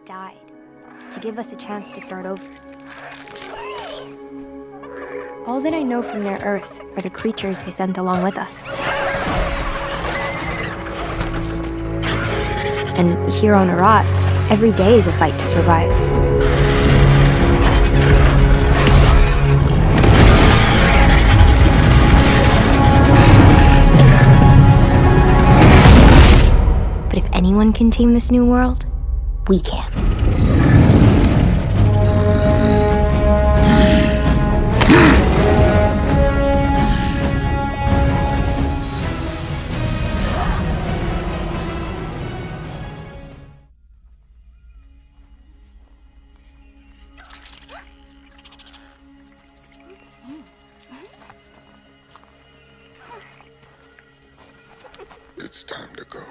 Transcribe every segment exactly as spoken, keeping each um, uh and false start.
died to give us a chance to start over. All that I know from their Earth are the creatures they sent along with us. And here on Arat, every day is a fight to survive. But if anyone can tame this new world, we can. It's time to go.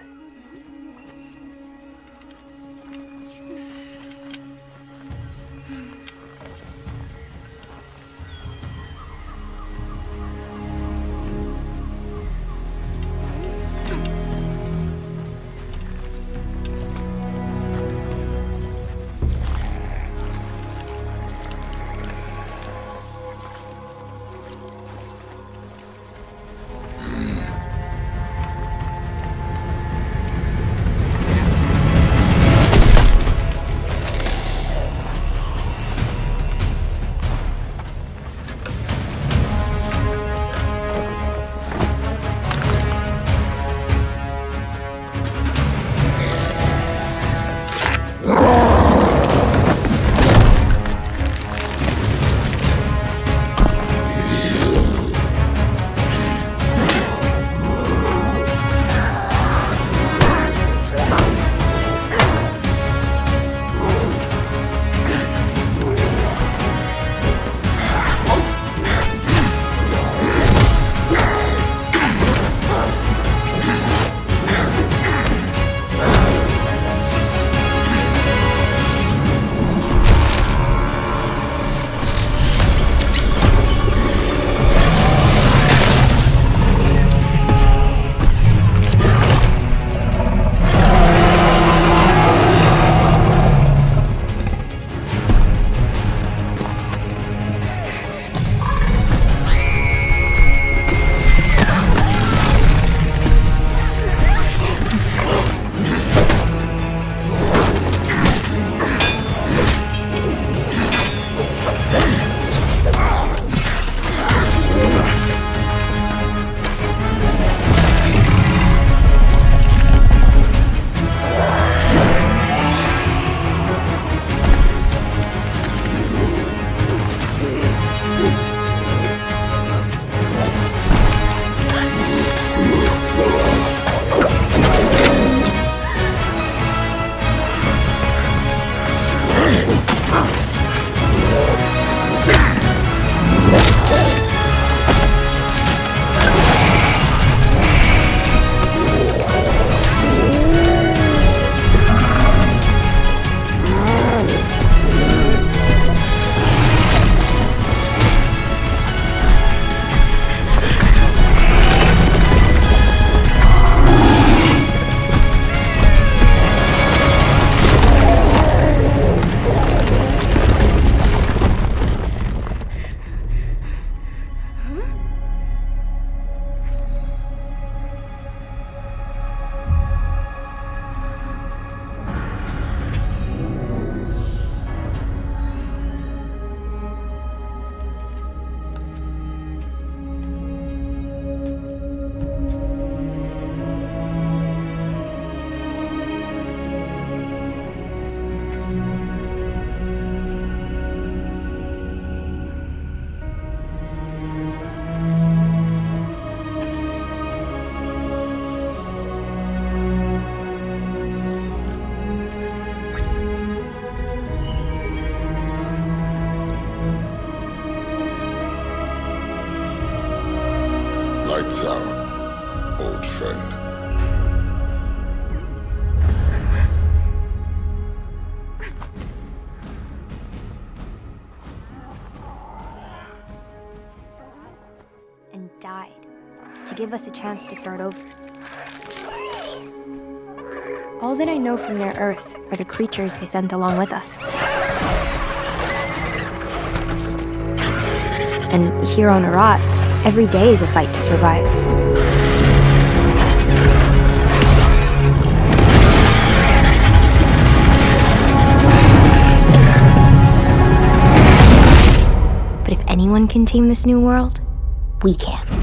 Lights out, old friend. And died to give us a chance to start over. All that I know from their Earth are the creatures they sent along with us. And here on Arat, every day is a fight to survive. But if anyone can tame this new world, we can.